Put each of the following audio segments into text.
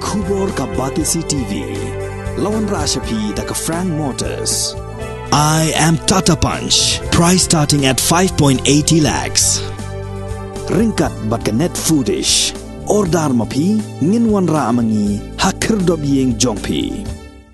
Kubor ka Batisi TV. Lawan Rashapi da ka Frank Motors. I am Tata Punch. Price starting at 5.80 lakhs. Ringkat bat ka net foodish. Ordar mapi nginwan ra amangi hakir dobyeng jongpi.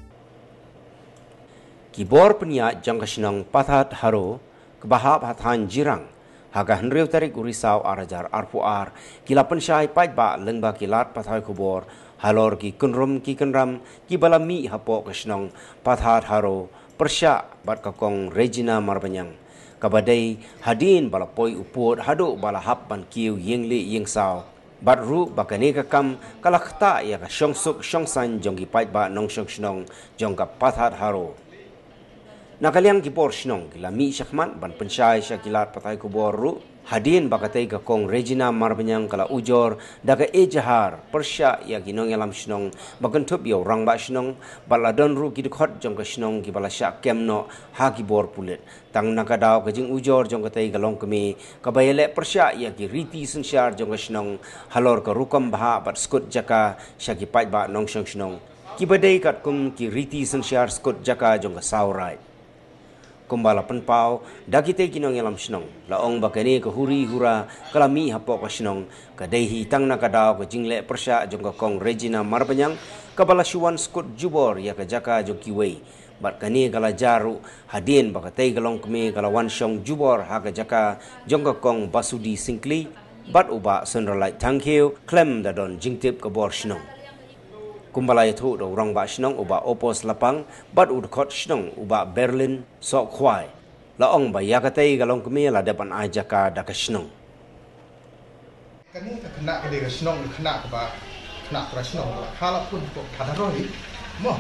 Kibor penia jangkasnang pathat haro kebahap hatan jirang. Haga henriu tarik urisau arajar arpuar kila pensyai paitba lengba kilat pathai kubor halor ki kunrum ki kenram ki balami hapo kasnong pathat haro persya bat kakong Regina Marbanyang kabadai hadin balapoi uput hadu balahap ban kiu yengli yengsau bat ru bakane kakam kalakta ya ka syongsuk syongsan jongki paitba nong syongsnong jongka pathat haro Nakaliang kibor shnong kila mi syakman ban pensyai syakilat patai kubor ru hadin bakatai kakong Regina Marbanyang kala ujor daga ejahar persya ya ginong yalam shnong bakentup yo rang ba shnong baladon ru kidkhot jong ka shnong ki bala syak kemno ha kibor pulit tang nakadaw ka jing ujor jong katai galong kemi kabayele persya ya ki riti sensyar jong ka shnong halor ka rukam baha bat skut jaka syaki pait ba nong shnong kibadai kat kum ki riti sensyar skut jaka jong ka saurai kumbala penpau dagite kinong yalam shnong laong bakani ke huri hura kalami hapo ka shnong kadehi tang nakadaw ka jingle persya jong ka kong Regina Marbanyang kabala syuan skut jubor ya ka jaka joki wei bat kani kala jaru hadin bakatai galong kemi kala wan syong jubor ha ka jaka jong ka kong Basudi Singkli bat uba sunralai tangkeu klem dadon jingtip ka bor shnong Kumbala itu do orang ba shnong uba opos lapang bat udkot shnong uba Berlin sok khwai laong ba yakatai galong kemi la depan ajaka da ka shnong kani ka kena ke de shnong kena ka ba kena pra shnong khala pun ko kadharoi mo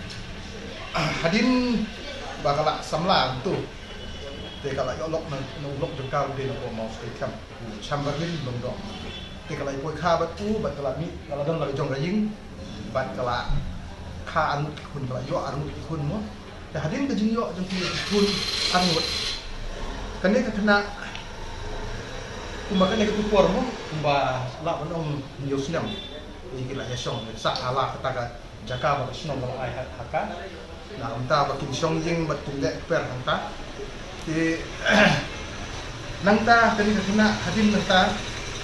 hadin bakala samla tu te kala yo lok no lok de ka de no mo ste kam chamberlin long do te kala poi kha ba tu ba kala mi kala don la jong ra ying bat kala kha anu kun kala yo anu kun mo ta hadin ka jing yo jong ki kun anu kane ka kena kumba kane ka kupor mo kumba la bonom yo snam iki la ya song sa ala kata ka jaka ba snam ba ai haka na unta ba kin song jing ba tin le per hanta ti nangta kane ka kena hadin nangta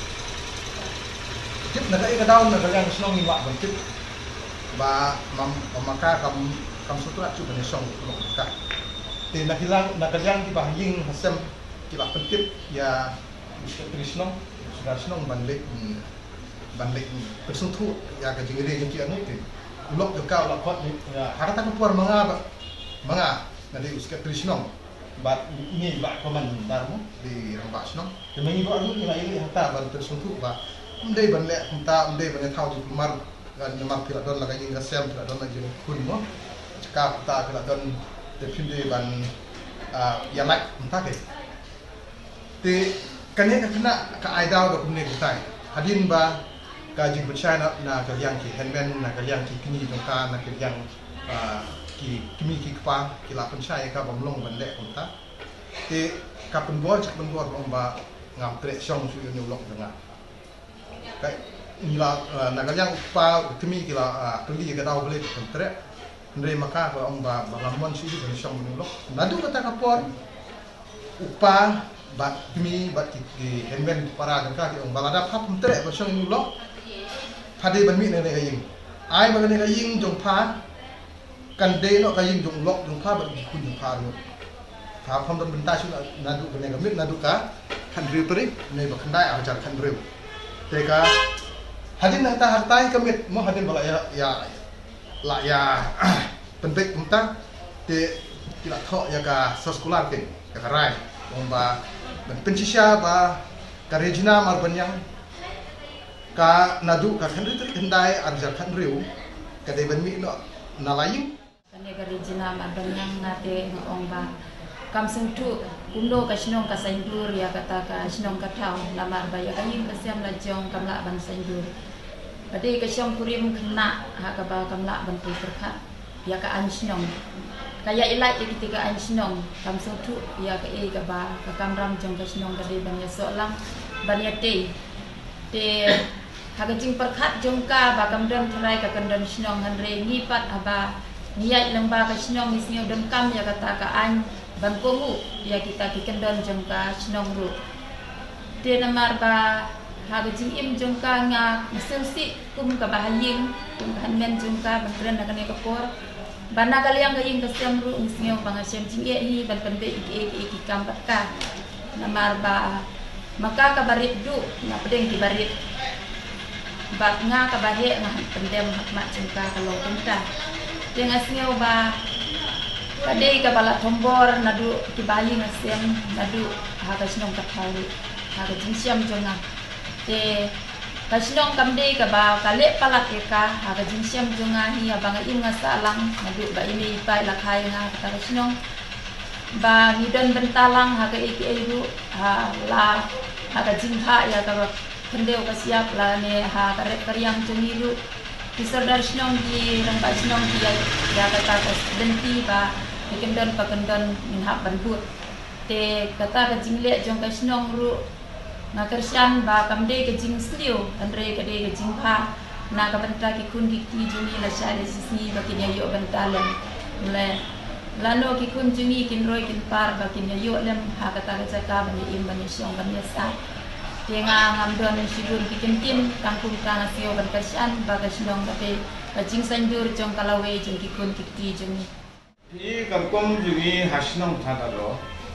tip na ka daw na ka snong ni wa ba tip ba maka kam sutra chu bani song ka te nakilang di bahing hasem ki ba pentip ya krishnong krishnong banlek persuntu ya ka jingire ki anu te ulok ke ka ulok hot ni harata ko por manga nadi uska krishnong bat ini ba koman darmo di ramba snong te mengi ba anu ila ili hata ban persuntu ba undai banle hanta undai banle thau di mar kan memang tidak don lagi yang gasem tidak don lagi kun mo cakap tak tidak don depende ban ya like entah ke te kane ka kena ka aidau do kumne kutai hadin ba ka jing China na ka yang ki handman na ka yang ki kini do ka na ka yang ki kimi ki pa ki la pen chai ka bamlong ban le kunta te ka pen bol cak pen bol ba ngam tre song su yo lok dengar kai ila nagalyang pa kemi kila tuli ga daw bele kontre ndre maka ko amba balamon si di syong nulo nadu kata kapor upa ba kemi ba ki henben para ga ka balada phap kontre ko syong nulo phade ban mi ne ga ying ai ba ne ga ying jong pha kan de no ga ying jong lok jong pha ba kun jong pha no pha pham don benta su nadu ne ga mit nadu ka kan riu tri ne ba kan dai ajar kan riu te ka hadin nang ta hartai kamit mo hadin bala ya pentek punta te kila tho ya ka sekolah ke ya karai bomba ben pensisya ba ka Regina Marbanyang ka nadu ka khandri kendai arjar khandriu ka de ben mi no nalayu kane ka Regina Marbanyang ngate ngong ba kam sentu undo ka sinong ka saindur ya kata ka sinong ka thau lamar ba ya kayin ka siam la jong kam la ban saindur Padi kesyong kurim kena hak ba kamla bantu terka ya ka ansinong kaya ilai kita ka ansinong kam sotu ya ka e ka ba ka kamram jong ka sinong ka de ban ya so lang ban ya te hagajing perkat jongka bakam don terai ka kendon sinong hanre ngipat aba niat lembah ka sinong isnyo don kam ya kata ka an bangkongu ya kita ki kendon jongka sinong ru te namar ba hagajing im jongka nga mesensi kum ka bahaying kum hanmen jongka bangren na kane kapor bana kaliang kaying kasyam ru isnyo pangasyam jingge hi ban pande iki kampat ka namar ba maka kabarit du na pedeng kibarit bak nga kabahe nga pendem mak jengka kalau penta dengan singau ba kadai kabala tombor nadu kibali ngasem nadu haga sinong kathawi haga jinsiam jonga te kasinong kamdei kaba kale palak eka haga jinsiam jonga hi abang im ngasalang nadu ba ini pai lakai nga kata kasinong ba ngidon bentalang haga iki edu la haga jingha ya kaba pendeu kasiap lah ne ha karek karyang cemiru kisar dari sinong di rangka sinong di ya kata benti ba kendon pakendon minhap banbut te kata ke jingle jong ka sinong ru na kersian ba kamde ke jing studio andre ke de ke jing pha na ka benta ki kun ki juni la shale sisni ba kin yo bentalan le lano ki kun juni kin roi kin par ba kin yo lem ha kata ke jaka ban im ban siong ban sa Tenga ngamdon sigur kikentin kampung kana sio ban kasian bagas nong tapi kajing sanjur jong kalawe jeng kikun kikti jengi 이 감kom 중이 하시는 타다로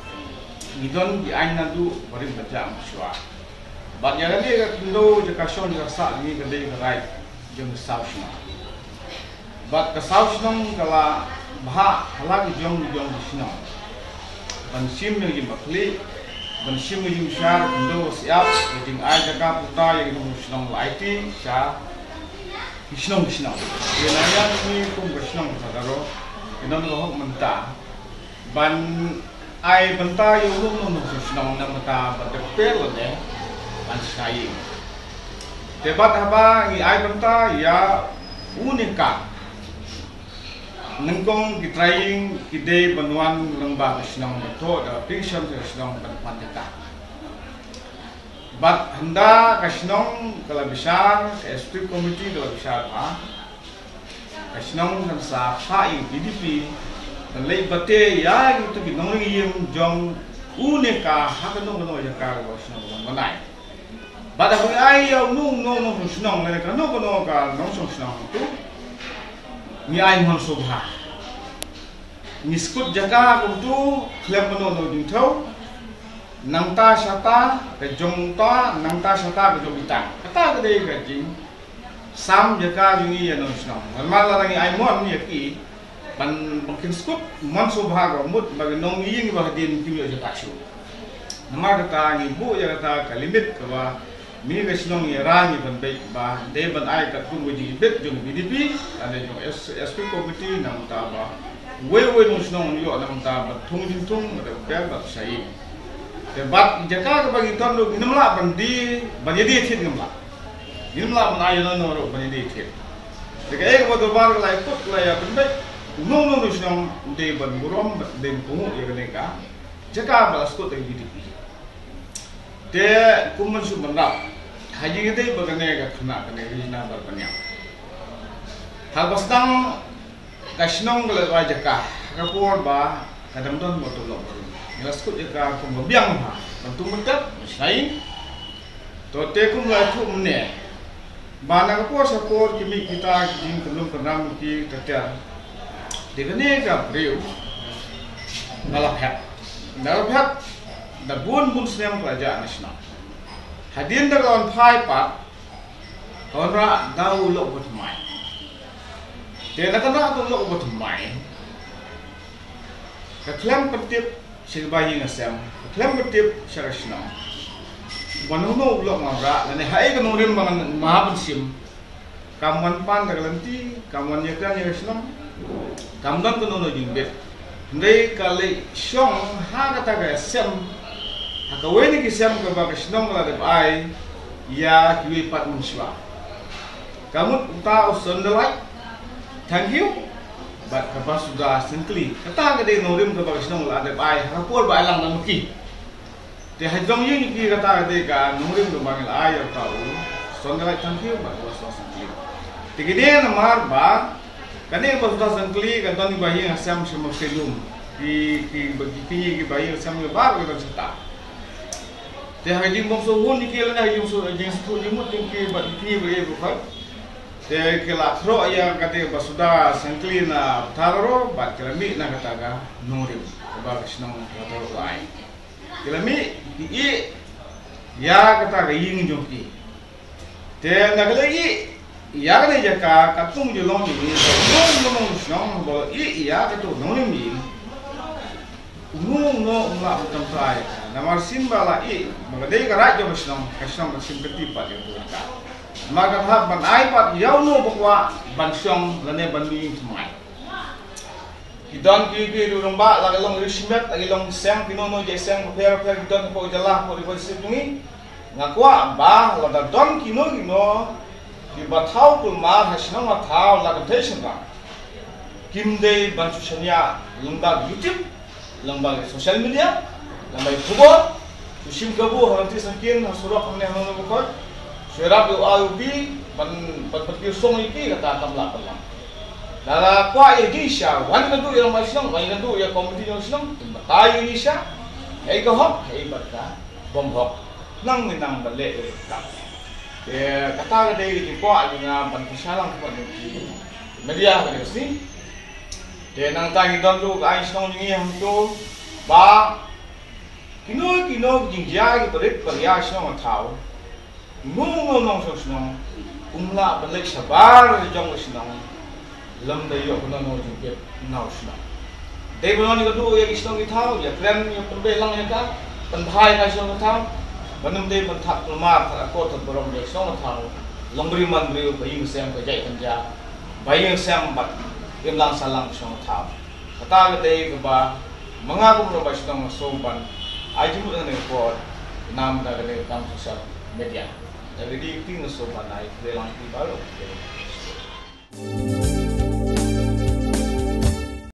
이돈 이 아이나도 버린 바자 암수와 바냐가니 근도 저가 쇼니가 사니 근데 이거 라이 좀 사우시나 바 사우시는 갈라 바 할라기 좀 시나 반심 여기 막리 bansim yung syar kundo siap jing ai jaga puta yang musnong laiti sya hisnong yenanya ni kum hisnong sadaro inon lo menta ban ai benta yung lo hisnong na mata batepel ne ban sai debat haba ngi ai benta ya unika nengkong kitrying kide banuan lembah senang betul da pingsan senang berpandeka bat henda kasenong kalau besar ke SP komiti kalau besar kasenong kan sa hai PDP dan lei bate ya itu ginong yim jong uneka hakanong no ya ka senong manai bat aku ai yo no senong le ka no ka no senong tu ni ai mon sobha ni skut jaka kutu klem no dintau nangta sata ke jongta nangta sata ke jomita kata gede gajing sam jaka jungi ya no sno mal rangi ai mon ni ki ban mungkin skut mon sobha go mut bagi nong ying ba din ki yo jaka shu nama kata ni bu ya kata kalimit ka mi besnong yerani ban baik ba de ban ai ka kun wiji bet jong BDP ada jong SP komiti nang ta ba we no snong yo nang ta ba thung da ka ba sai de bat jaka ka bagi ton lo ginamla ban di ban yedi thit ngamla ban ai no ro ban yedi thit de ka ek ba do bar lai put la ya ban baik no snong de ban burom de pungu ya ne ka jaka ba skot de BDP de kuman su bandap haji kita bagane ka khna kane rijna bar banya hal bastang kasnong gala jaka rapor ba kadam don motolo ngasku jaka ko mabiang ha bantu mentat sai to te kum la thu mne bana ko sapor kimi kita jing kelum kenam ki tatia degane ka breu nalaphat da bun snem kerajaan nasional hadin dalam pai pat orang dah ulok bertemai. Dia nak nak ulok bertemai. Keklaim ketip silbahi ngasem. Keklaim ketip syarasna. Banuno ulok mara. Lani hai kemudian bangan mahapensim. Kamuan pan terlanti, kamuan yakan yarasna. Kamuan kenuno jimbet. Ndai kali syong ha kata gaya sem. Akaweni kisam ke bagas nong la de ai ya kiwi pat muswa kamu ta usandalai thank you but kaba sudah simply kata gede norim ke bagas nong la de ai rapor ba lang namki te hajong yin ki kata gede ka norim ke bangil ai ya tau Sondela tangki ba sudah sangkli. Tigine namar ba kane ba sudah sangkli kan tani bayi asam semua selum ki bayi asam ba ba cerita. Teh haji bongso hun ni kela haji bongso jeng sepuluh jemut ki ba ki bayi bukan. Teh kela tro yang kate ba sudah sangkli na taro ba kelami na kataga nurim ba kisnong taro ai. Kelami ki ya kataga ying jongki. Teh naglagi ya kane jaka katung jelong ni nong snong bo ya katu nurim ni. No utam try namar simbala magadei ka radyo masnong kasnong simpati pa yung ka magathat ban iPad yaw no bakwa bansyong lane banmi smai kidon ki rumba lagalong rismet agilong sang pinono jesang per kidon po jala po ribon situngi ngakwa ba lada don kino di bathau kulmar hasnong athau lagatation ba kimde bansushanya lungda YouTube lembaga sosial media, lembaga kubur, usim kabu nanti sangkin surah kami hanya bukan, surah UAUB, berpikir song ini kata tamlah pelang. Dalam kuah Indonesia, wanita tu yang Islam, wanita tu yang komedi yang Islam, bertai Indonesia, hei kahok, hei berkah, bombok, nang minang balik kap. Kata dia di kuah dengan bantusalang kuah di media pada sini. Dia nang tangi don lu ai snong ni ham tu ba kino jingjia ki berit perya snong thau no snong umla balik sabar jong snong lam de yo no jingke nau snong de bono ni du ye snong ki thau ya kren yo pembe lang ya ka penthai ka snong thau banum de penthak lemar ko thot borom de snong thau longbri mandri bayi sem ka jai tanja bayi sem bat imlang salang song tau kata gede keba mengaku berubah sedang sopan aji mudah nepot nam dah gede tam sosial media jadi di ting sopan naik lelang di baru